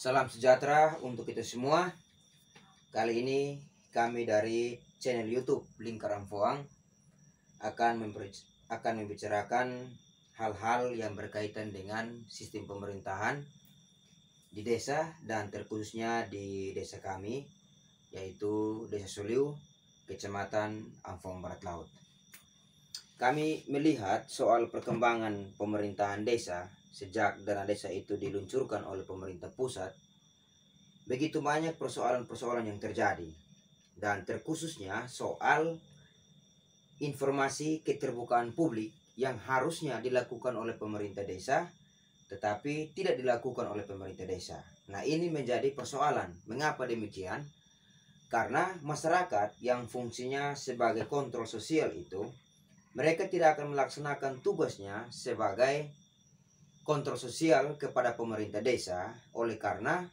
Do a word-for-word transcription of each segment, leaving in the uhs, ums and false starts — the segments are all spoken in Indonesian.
Salam sejahtera untuk kita semua. Kali ini kami dari channel YouTube Lingkaran Foang akan akan membicarakan hal-hal yang berkaitan dengan sistem pemerintahan di desa dan terkhususnya di desa kami, yaitu Desa Suliu, Kecamatan Ampong Barat Laut. Kami melihat soal perkembangan pemerintahan desa sejak dana desa itu diluncurkan oleh pemerintah pusat. Begitu banyak persoalan-persoalan yang terjadi, dan terkhususnya soal informasi keterbukaan publik yang harusnya dilakukan oleh pemerintah desa tetapi tidak dilakukan oleh pemerintah desa. Nah, ini menjadi persoalan. Mengapa demikian? Karena masyarakat yang fungsinya sebagai kontrol sosial itu, mereka tidak akan melaksanakan tugasnya sebagai kontrol sosial kepada pemerintah desa, oleh karena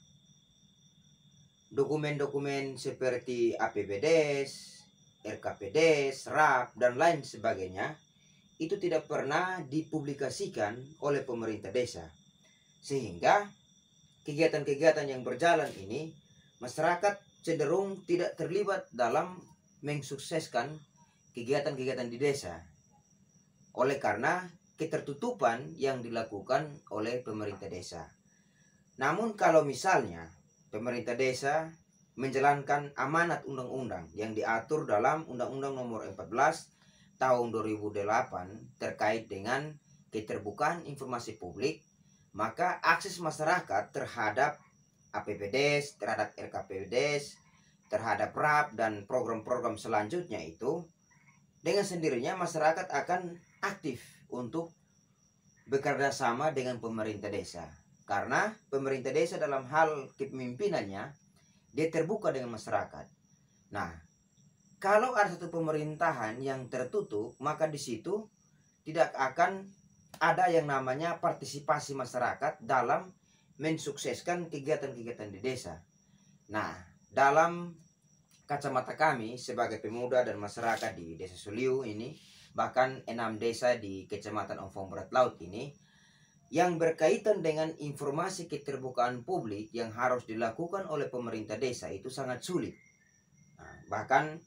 dokumen-dokumen seperti A P B Des, R K P Des, R A P, dan lain sebagainya itu tidak pernah dipublikasikan oleh pemerintah desa. Sehingga kegiatan-kegiatan yang berjalan ini, masyarakat cenderung tidak terlibat dalam mensukseskan kegiatan-kegiatan di desa. Oleh karena ketertutupan yang dilakukan oleh pemerintah desa. Namun kalau misalnya pemerintah desa menjalankan amanat undang-undang yang diatur dalam Undang-Undang Nomor empat belas Tahun dua ribu delapan terkait dengan keterbukaan informasi publik, maka akses masyarakat terhadap A P B Des, terhadap R K P Des, terhadap R A P dan program-program selanjutnya itu, dengan sendirinya masyarakat akan aktif untuk bekerja sama dengan pemerintah desa. Karena pemerintah desa dalam hal kepemimpinannya, dia terbuka dengan masyarakat. Nah, kalau ada satu pemerintahan yang tertutup, maka di situ tidak akan ada yang namanya partisipasi masyarakat dalam mensukseskan kegiatan-kegiatan di desa. Nah, dalam kacamata kami sebagai pemuda dan masyarakat di Desa Suliu ini, bahkan enam desa di Kecamatan Ampong Barat Laut ini, yang berkaitan dengan informasi keterbukaan publik yang harus dilakukan oleh pemerintah desa itu sangat sulit. Nah, bahkan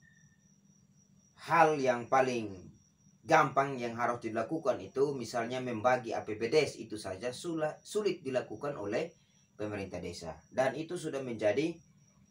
hal yang paling gampang yang harus dilakukan itu misalnya membagi A P B Des itu saja sulit dilakukan oleh pemerintah desa. Dan itu sudah menjadi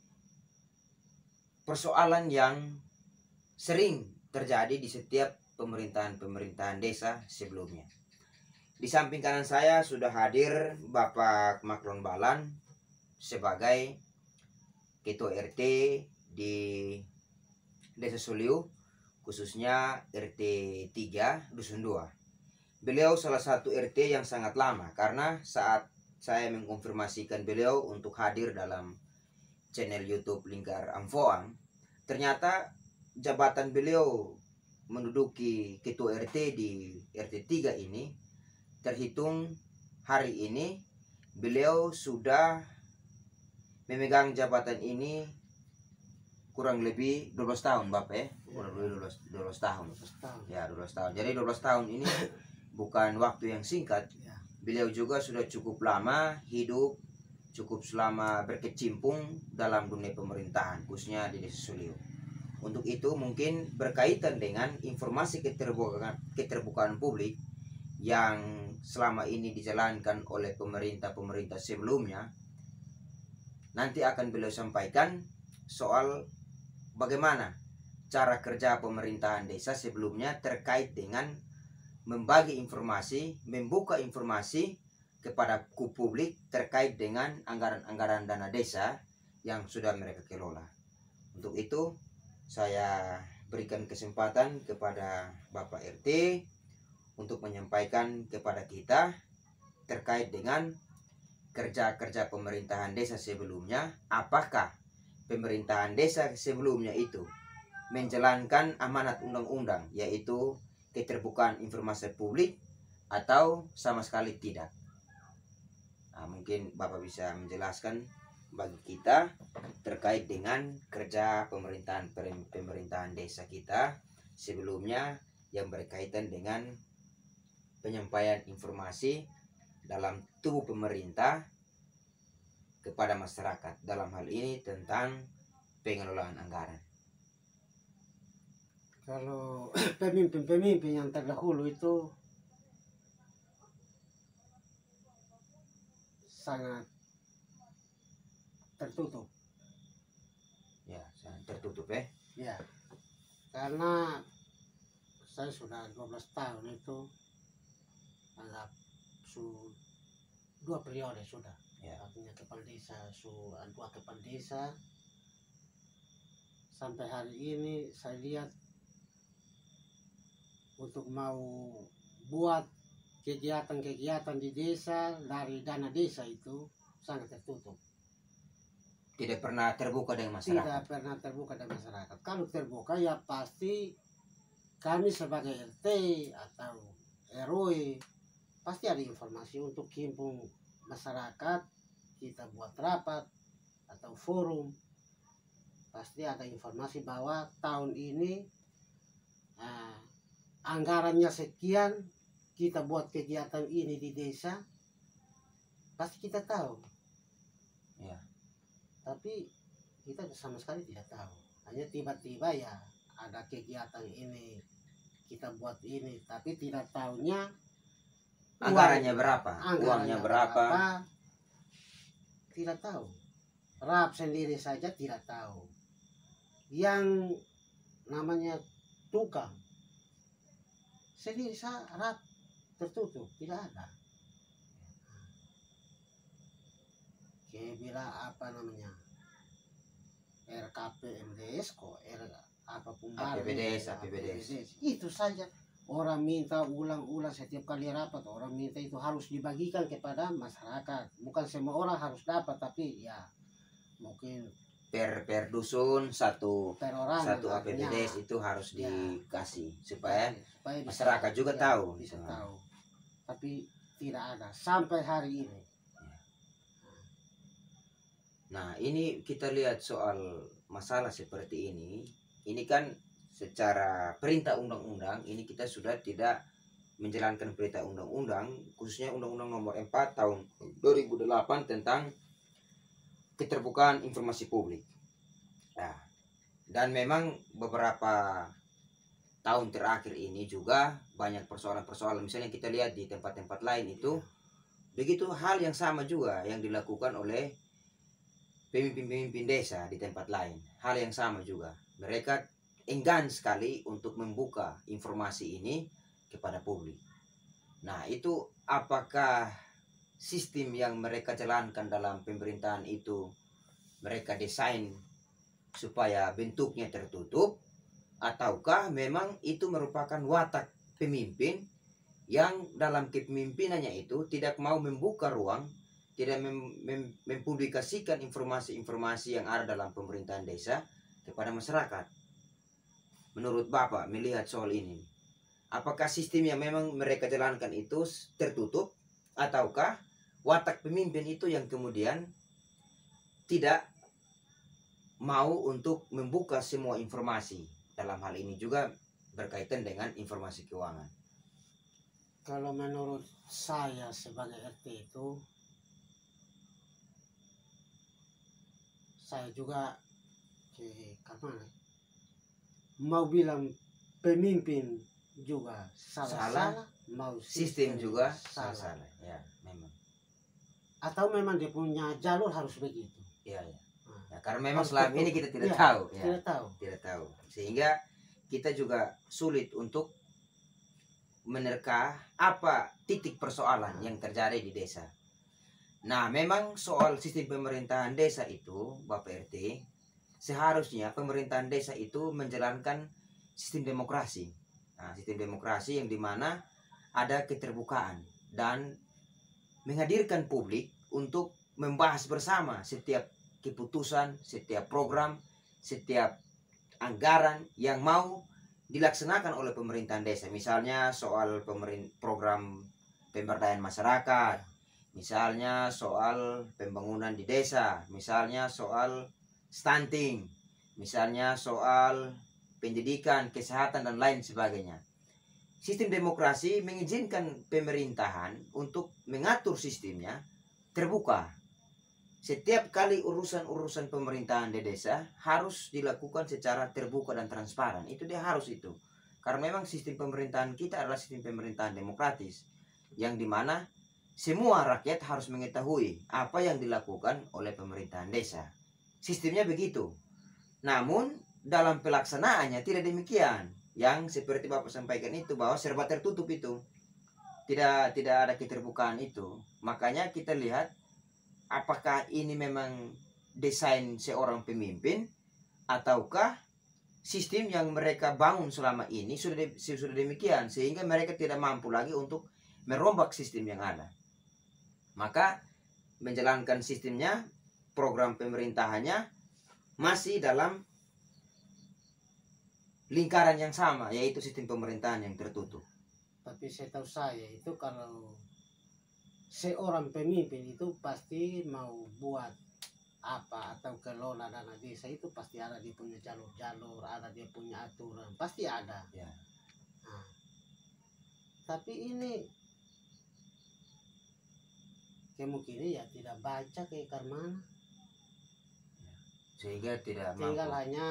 persoalan yang sering terjadi di setiap pemerintahan-pemerintahan desa sebelumnya. Di samping kanan saya sudah hadir Bapak Maklon Balan sebagai Ketua R T di Desa Suliu, khususnya R T tiga Dusun dua. Beliau salah satu R T yang sangat lama, karena saat saya mengkonfirmasikan beliau untuk hadir dalam channel YouTube Lingkaran Foang, ternyata jabatan beliau menduduki Ketua R T di R T tiga ini, terhitung hari ini beliau sudah memegang jabatan ini kurang lebih dua belas tahun, Bapak ya. Kurang lebih dua belas tahun. Ya, dua belas tahun. Jadi dua belas tahun ini bukan waktu yang singkat. Beliau juga sudah cukup lama hidup, cukup selama berkecimpung dalam dunia pemerintahan, khususnya di Desa Suliu. Untuk itu mungkin berkaitan dengan informasi keterbukaan, keterbukaan publik yang selama ini dijalankan oleh pemerintah-pemerintah sebelumnya, nanti akan beliau sampaikan soal bagaimana cara kerja pemerintahan desa sebelumnya terkait dengan membagi informasi, membuka informasi kepada publik terkait dengan anggaran-anggaran dana desa yang sudah mereka kelola. Untuk itu saya berikan kesempatan kepada Bapak R T untuk menyampaikan kepada kita terkait dengan kerja-kerja pemerintahan desa sebelumnya. Apakah pemerintahan desa sebelumnya itu menjalankan amanat undang-undang, yaitu keterbukaan informasi publik, atau sama sekali tidak? Nah, mungkin Bapak bisa menjelaskan bagi kita terkait dengan kerja pemerintahan pemerintahan desa kita sebelumnya yang berkaitan dengan penyampaian informasi dalam tubuh pemerintah kepada masyarakat dalam hal ini tentang pengelolaan anggaran? Kalau pemimpin-pemimpin yang terdahulu itu sangat tertutup. Ya, sangat tertutup ya. Ya, karena saya sudah dua belas tahun itu, anggap su dua periode sudah. Ya. Artinya kepala desa, su dua kepala desa. Sampai hari ini saya lihat untuk mau buat kegiatan-kegiatan di desa dari dana desa itu sangat tertutup. Tidak pernah terbuka dengan masyarakat. Tidak pernah terbuka dengan masyarakat. Kalau terbuka ya pasti kami sebagai R T atau R W pasti ada informasi untuk himpun masyarakat, kita buat rapat atau forum, pasti ada informasi bahwa tahun ini uh, anggarannya sekian, kita buat kegiatan ini di desa, pasti kita tahu. Ya. Tapi kita sama sekali tidak tahu. Hanya tiba-tiba ya ada kegiatan ini, kita buat ini, tapi tidak tahunya anggarannya berapa, anggarannya uangnya berapa, berapa, tidak tahu. Rap sendiri saja tidak tahu. Yang namanya tukang sendiri saya rap tertutup, tidak ada. Kayak bila apa namanya R K P M D S kok R apapun A P B D S, A P B D S. itu saja. Orang minta ulang-ulang setiap kali rapat, orang minta itu harus dibagikan kepada masyarakat. Bukan semua orang harus dapat, tapi ya mungkin per per dusun satu per orang satu A P B D S ya, itu harus ya, dikasih supaya, supaya bisa, masyarakat juga ya, tahu. Bisa tahu. Tapi tidak ada sampai hari ini. Nah, ini kita lihat soal masalah seperti ini. Ini kan secara perintah undang-undang, ini kita sudah tidak menjalankan perintah undang-undang, khususnya Undang-Undang Nomor empat Tahun dua ribu delapan tentang keterbukaan informasi publik. Nah, dan memang beberapa tahun terakhir ini juga banyak persoalan-persoalan. Misalnya kita lihat di tempat-tempat lain itu, begitu hal yang sama juga yang dilakukan oleh pemimpin-pemimpin desa di tempat lain. Hal yang sama juga. Mereka enggan sekali untuk membuka informasi ini kepada publik. Nah, itu apakah sistem yang mereka jalankan dalam pemerintahan itu mereka desain supaya bentuknya tertutup, ataukah memang itu merupakan watak pemimpin yang dalam kepemimpinannya itu tidak mau membuka ruang, tidak mem mem mempublikasikan informasi-informasi yang ada dalam pemerintahan desa kepada masyarakat? Menurut Bapak melihat soal ini, apakah sistem yang memang mereka jalankan itu tertutup, ataukah watak pemimpin itu yang kemudian tidak mau untuk membuka semua informasi, dalam hal ini juga berkaitan dengan informasi keuangan? Kalau menurut saya sebagai R T itu, saya juga ke kemana? Mau bilang pemimpin juga salah-salah, mau sistem, sistem juga salah-salah. Ya, memang. Atau memang dia punya jalur harus begitu. Iya, ya. Ya, karena memang selama ini kita tidak ya, tahu, ya. Tidak tahu. Tidak tahu. Sehingga kita juga sulit untuk menerka apa titik persoalan yang terjadi di desa. Nah, memang soal sistem pemerintahan desa itu, Bapak R T, seharusnya pemerintahan desa itu menjalankan sistem demokrasi. Nah, sistem demokrasi yang dimana ada keterbukaan dan menghadirkan publik untuk membahas bersama setiap keputusan, setiap program, setiap anggaran yang mau dilaksanakan oleh pemerintahan desa. Misalnya soal program pemberdayaan masyarakat, misalnya soal pembangunan di desa, misalnya soal stunting, misalnya soal pendidikan, kesehatan, dan lain sebagainya. Sistem demokrasi mengizinkan pemerintahan untuk mengatur sistemnya terbuka. setiap kali urusan-urusan pemerintahan di desa harus dilakukan secara terbuka dan transparan. Itu dia harus itu. Karena memang sistem pemerintahan kita adalah sistem pemerintahan demokratis yang dimana semua rakyat harus mengetahui apa yang dilakukan oleh pemerintahan desa. Sistemnya begitu. Namun dalam pelaksanaannya tidak demikian. Yang seperti Bapak sampaikan itu bahwa serba tertutup itu. Tidak tidak ada keterbukaan itu. Makanya kita lihat apakah ini memang desain seorang pemimpin ataukah sistem yang mereka bangun selama ini sudah de, sudah demikian sehingga mereka tidak mampu lagi untuk merombak sistem yang ada. Maka menjalankan sistemnya, program pemerintahannya masih dalam lingkaran yang sama, yaitu sistem pemerintahan yang tertutup. Tapi setahu saya itu kalau seorang pemimpin itu pasti mau buat apa atau kelola dana desa itu pasti ada dia punya jalur-jalur, ada dia punya aturan, pasti ada. Ya. Nah, tapi ini kemungkinan ya tidak baca ke mana, Sehingga tidak tinggal mampu. hanya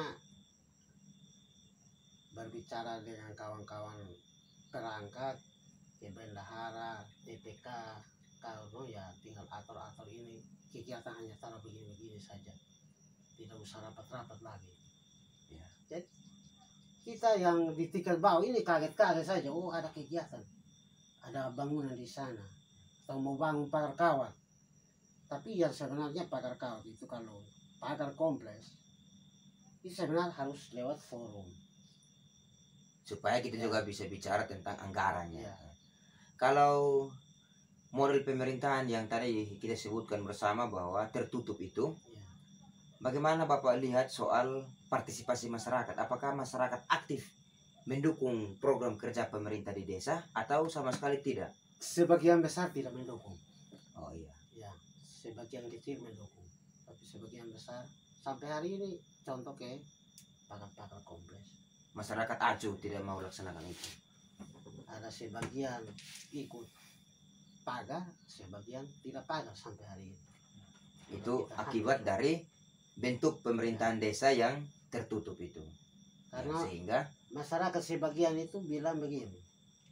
berbicara dengan kawan-kawan perangkat, ya bendahara, D P K, kalau ya tinggal atur-atur ini kegiatan hanya taruh begini-begini saja, tidak usah rapat-rapat lagi. Ya. Jadi kita yang di Tikal Bau ini kaget-kaget saja, oh ada kegiatan, ada bangunan di sana, atau mau bangun pagar kawat. Tapi yang sebenarnya pagar kawat itu kalau pagar kompleks, itu sebenarnya harus lewat forum. Supaya kita Ya. juga bisa bicara tentang anggarannya. Ya. Kalau model pemerintahan yang tadi kita sebutkan bersama bahwa tertutup itu, Ya. bagaimana Bapak lihat soal partisipasi masyarakat? Apakah masyarakat aktif mendukung program kerja pemerintah di desa atau sama sekali tidak? Sebagian besar tidak mendukung. Oh iya. Ya, sebagian kecil mendukung. Tapi sebagian besar sampai hari ini contoh ke pagar-pagar kompleks. Masyarakat acuh tidak mau laksanakan itu. Ada sebagian ikut pagar, sebagian tidak pagar sampai hari ini. Itu Kita akibat hancur. dari bentuk pemerintahan desa yang tertutup itu. Ya, Karena sehingga masyarakat sebagian itu bilang begini,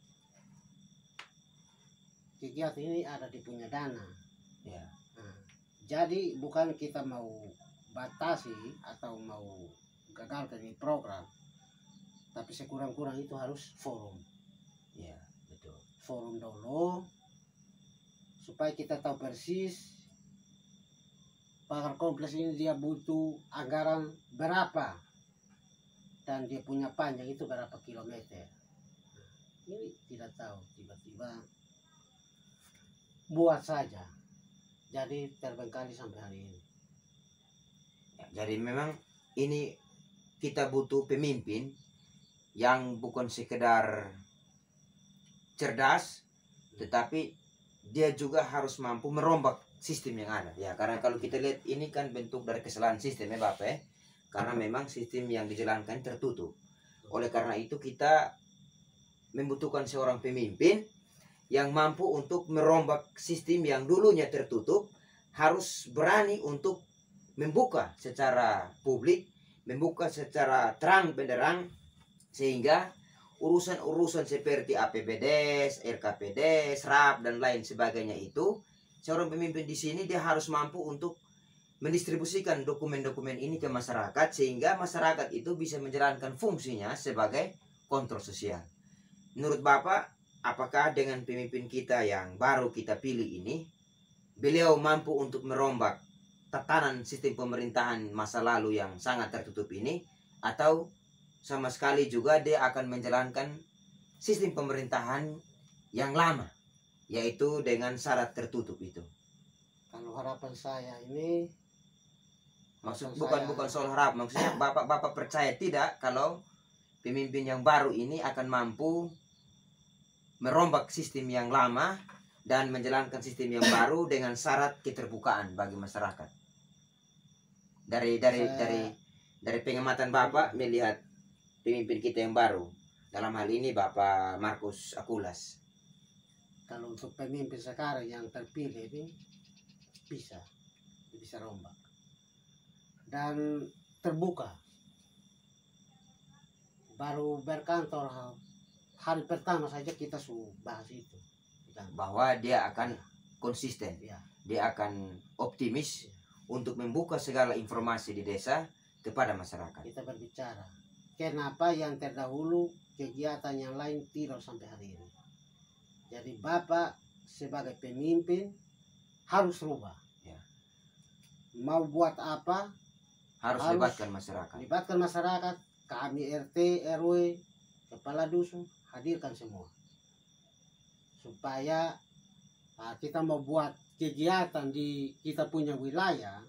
kegiatan ini ada di punya dana. ya, Nah, jadi bukan kita mau batasi atau mau gagalkan ini program, tapi sekurang-kurang itu harus forum. ya betul. Forum dulu supaya kita tahu persis pagar kompleks ini dia butuh anggaran berapa dan dia punya panjang itu berapa kilometer. Nah, ini tidak tahu, tiba-tiba buat saja, jadi terbengkalai sampai hari ini. Ya, jadi memang ini kita butuh pemimpin yang bukan sekedar cerdas, tetapi dia juga harus mampu merombak sistem yang ada. Ya, karena kalau kita lihat ini kan bentuk dari kesalahan sistem ya Bapak ya. Karena memang sistem yang dijalankan tertutup. Oleh karena itu kita membutuhkan seorang pemimpin yang mampu untuk merombak sistem yang dulunya tertutup, harus berani untuk membuka secara publik, membuka secara terang benderang, sehingga urusan-urusan seperti A P B D S, R K P D S, R A P dan lain sebagainya itu, seorang pemimpin di sini dia harus mampu untuk mendistribusikan dokumen-dokumen ini ke masyarakat sehingga masyarakat itu bisa menjalankan fungsinya sebagai kontrol sosial. Menurut Bapak, apakah dengan pemimpin kita yang baru kita pilih ini, beliau mampu untuk merombak tatanan sistem pemerintahan masa lalu yang sangat tertutup ini, atau sama sekali juga dia akan menjalankan sistem pemerintahan yang lama, yaitu dengan syarat tertutup itu? Kalau harapan saya ini, Maksud harapan bukan saya- bukan soal harap, maksudnya bapak-bapak percaya tidak kalau pemimpin yang baru ini akan mampu merombak sistem yang lama dan menjalankan sistem yang baru dengan syarat keterbukaan bagi masyarakat? Dari dari Saya- dari dari pengamatan Bapak melihat pemimpin kita yang baru, dalam hal ini Bapak Markus Akulas. kalau untuk pemimpin sekarang yang terpilih ini bisa bisa rombak dan terbuka. Baru berkantor hari pertama saja kita sudah bahas itu bahwa dia akan konsisten, ya. Dia akan optimis ya, untuk membuka segala informasi di desa kepada masyarakat. Kita berbicara kenapa yang terdahulu kegiatan yang lain tidak sampai hari ini. Jadi Bapak sebagai pemimpin harus rubah ya. Mau buat apa harus, harus libatkan masyarakat. Libatkan masyarakat, kami R T, R W, kepala dusun, hadirkan semua. Supaya nah, kita mau buat kegiatan di kita punya wilayah,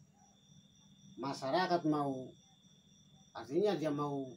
masyarakat mau, artinya dia mau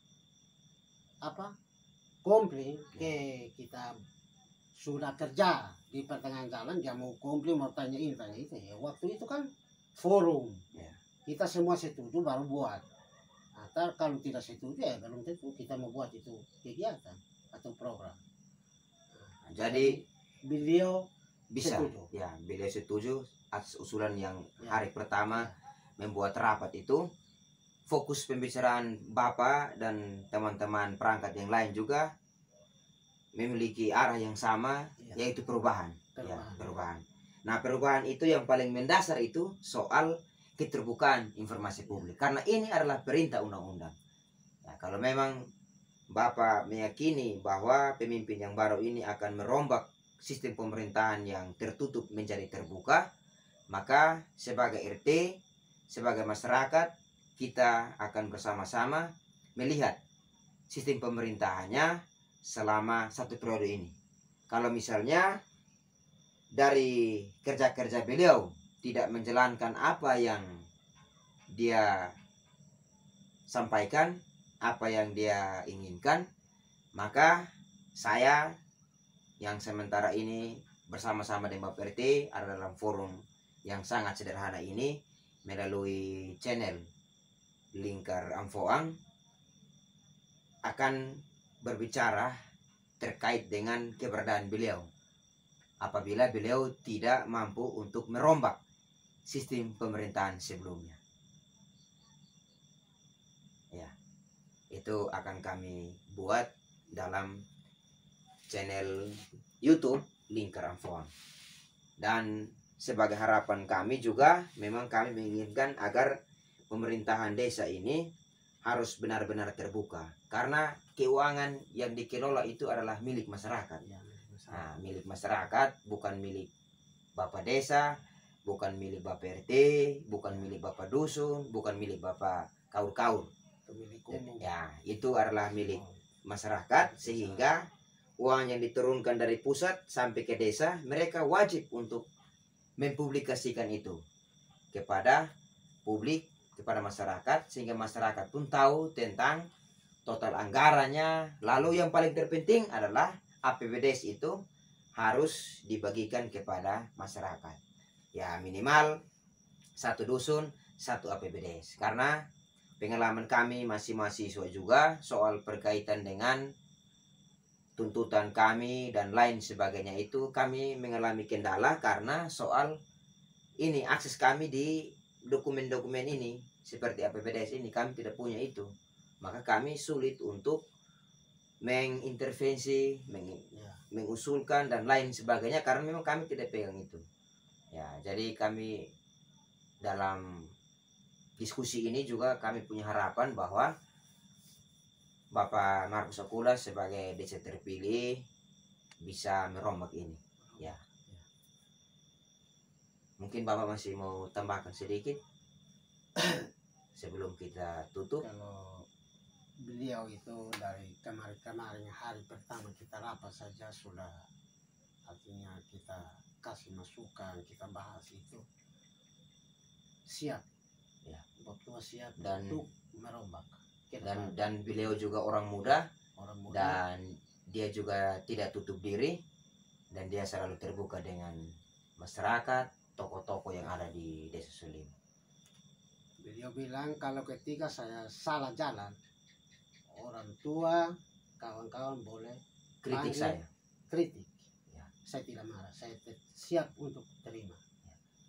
apa? Komplain ke kita sudah kerja di pertengahan jalan, dia mau komplain, mau tanya ini, tanya itu. Ya, waktu itu kan forum. Ya. Kita semua setuju baru buat. Atau kalau tidak setuju ya belum tentu kita mau buat itu kegiatan atau program. Nah, jadi beliau bisa setuju. Ya, beliau setuju atas usulan yang ya. Hari pertama ya. Membuat rapat itu. Fokus pembicaraan Bapak dan teman-teman perangkat yang lain juga memiliki arah yang sama, ya. Yaitu perubahan. Perubahan. Ya, perubahan. Nah, perubahan itu yang paling mendasar itu soal keterbukaan informasi publik. Karena ini adalah perintah undang-undang. Nah, kalau memang Bapak meyakini bahwa pemimpin yang baru ini akan merombak sistem pemerintahan yang tertutup menjadi terbuka, maka sebagai R T, sebagai masyarakat, kita akan bersama-sama melihat sistem pemerintahannya selama satu periode ini. Kalau misalnya dari kerja-kerja beliau tidak menjalankan apa yang dia sampaikan, apa yang dia inginkan, maka saya yang sementara ini bersama-sama dengan Bapak R T ada dalam forum yang sangat sederhana ini melalui channel Lingkar Amfoang akan berbicara terkait dengan keberadaan beliau apabila beliau tidak mampu untuk merombak sistem pemerintahan sebelumnya. Ya, itu akan kami buat dalam channel YouTube Lingkar Amfoang. Dan sebagai harapan kami juga memang kami menginginkan agar pemerintahan desa ini harus benar-benar terbuka, karena keuangan yang dikelola itu adalah milik masyarakat. Ya, nah, milik masyarakat, bukan milik Bapak desa, bukan milik Bapak R T, bukan milik Bapak dusun, bukan milik Bapak kaur-kaur. Ya, itu adalah milik masyarakat, sehingga uang yang diturunkan dari pusat sampai ke desa, mereka wajib untuk mempublikasikan itu kepada publik, kepada masyarakat, sehingga masyarakat pun tahu tentang total anggarannya. Lalu yang paling terpenting adalah A P B D S itu harus dibagikan kepada masyarakat. Ya, minimal satu dusun satu A P B D S. Karena pengalaman kami masih mahasiswa juga soal berkaitan dengan tuntutan kami dan lain sebagainya, itu kami mengalami kendala karena soal ini akses kami di dokumen-dokumen ini seperti A P B D S ini kami tidak punya itu, maka kami sulit untuk mengintervensi, meng, ya. mengusulkan dan lain sebagainya karena memang kami tidak pegang itu. Ya, jadi kami dalam diskusi ini juga kami punya harapan bahwa Bapak Markus Akulas sebagai D C terpilih bisa merombak ini. Ya. Mungkin Bapak masih mau tambahkan sedikit sebelum kita tutup. Kalau beliau itu dari kemarin-kemarin hari pertama kita rapat saja sudah, artinya kita kasih masukan, kita bahas itu siap, ya, betul siap dan untuk merombak. Dan dan beliau juga orang muda, orang muda dan dia juga tidak tutup diri dan dia selalu terbuka dengan masyarakat, tokoh-tokoh yang ada di Desa Sulim. Beliau bilang kalau ketika saya salah jalan, orang tua, kawan-kawan boleh kritik saya. Kritik. Ya. Saya tidak marah, saya siap untuk terima. Ya.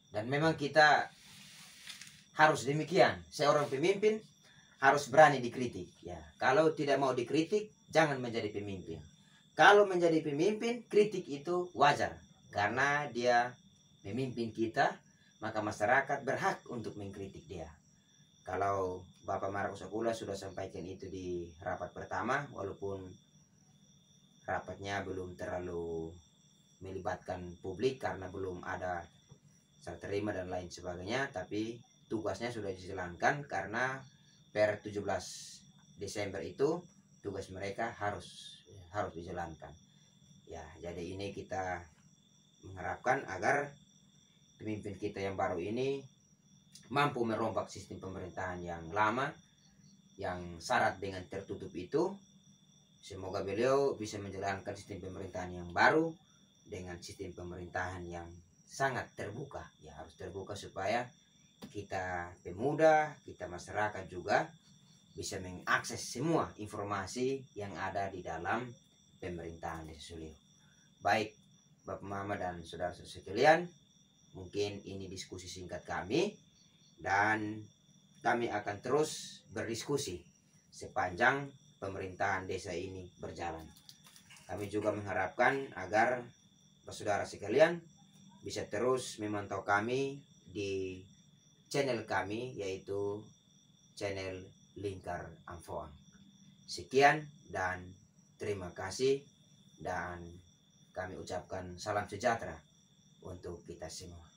Dan memang kita harus demikian. Seorang pemimpin harus berani dikritik. Ya, kalau tidak mau dikritik, jangan menjadi pemimpin. Kalau menjadi pemimpin, kritik itu wajar karena dia memimpin kita, maka masyarakat berhak untuk mengkritik dia. Kalau Bapak Markus Akula sudah sampaikan itu di rapat pertama, walaupun rapatnya belum terlalu melibatkan publik karena belum ada serah terima dan lain sebagainya, tapi tugasnya sudah dijalankan karena per tujuh belas Desember itu tugas mereka harus harus dijalankan. Ya, jadi ini kita mengharapkan agar pemimpin kita yang baru ini mampu merombak sistem pemerintahan yang lama yang syarat dengan tertutup itu. Semoga beliau bisa menjalankan sistem pemerintahan yang baru dengan sistem pemerintahan yang sangat terbuka. Ya, harus terbuka supaya kita pemuda, kita masyarakat juga bisa mengakses semua informasi yang ada di dalam pemerintahan Desa Suliu. Baik Bapak Mama dan saudara-saudara sekalian, mungkin ini diskusi singkat kami dan kami akan terus berdiskusi sepanjang pemerintahan desa ini berjalan. Kami juga mengharapkan agar saudara sekalian bisa terus memantau kami di channel kami, yaitu channel Lingkar Amfoang. Sekian dan terima kasih, dan kami ucapkan salam sejahtera untuk kita semua.